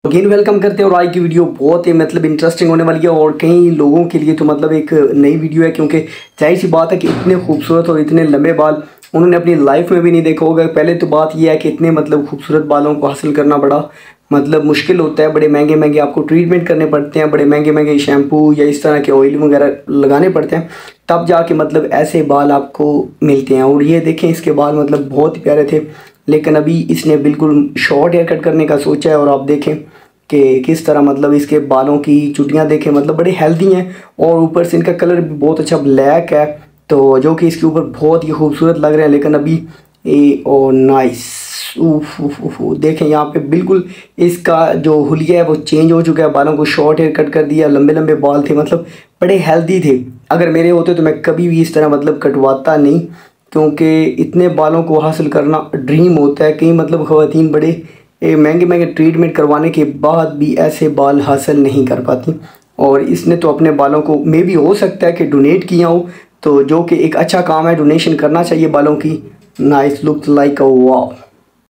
Again welcome करते हैं और आज की वीडियो बहुत ही मतलब इंटरेस्टिंग होने वाली है और कई लोगों के लिए तो मतलब एक नई वीडियो है, क्योंकि जाहिर सी बात है कि इतने खूबसूरत और इतने लंबे बाल उन्होंने अपनी लाइफ में भी नहीं देखा होगा। पहले तो बात यह है कि इतने मतलब खूबसूरत बालों को हासिल करना बड़ा मतलब मुश्किल होता है। बड़े महंगे महंगे आपको ट्रीटमेंट करने पड़ते हैं, बड़े महंगे महंगे शैम्पू या इस तरह के ऑयल वगैरह लगाने पड़ते हैं, तब जाके मतलब ऐसे बाल आपको मिलते हैं। और ये देखें, इसके बाल मतलब बहुत ही प्यारे थे, लेकिन अभी इसने बिल्कुल शॉर्ट हेयर कट करने का सोचा है। और आप देखें कि किस तरह मतलब इसके बालों की चुटियाँ देखें, मतलब बड़े हेल्दी हैं और ऊपर से इनका कलर भी बहुत अच्छा ब्लैक है, तो जो कि इसके ऊपर बहुत ही खूबसूरत लग रहे हैं। लेकिन अभी ओ नाइस, देखें यहाँ पे बिल्कुल इसका जो हुलिया है वो चेंज हो चुका है। बालों को शॉर्ट हेयर कट कर दिया, लंबे लंबे बाल थे, मतलब बड़े हेल्दी थे। अगर मेरे होते तो मैं कभी भी इस तरह मतलब कटवाता नहीं, क्योंकि इतने बालों को हासिल करना ड्रीम होता है। कई मतलब ख़वातीन बड़े महंगे महंगे ट्रीटमेंट करवाने के बाद भी ऐसे बाल हासिल नहीं कर पाती, और इसने तो अपने बालों को मे भी हो सकता है कि डोनेट किया हो, तो जो कि एक अच्छा काम है, डोनेशन करना चाहिए बालों की। Nice look like a wow.